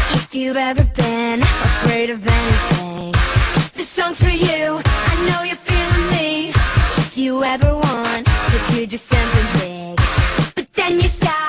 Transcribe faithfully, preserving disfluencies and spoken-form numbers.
If you've ever been afraid of anything, this song's for you. I know you're feeling me. If you ever want to do just something big, but then you stop.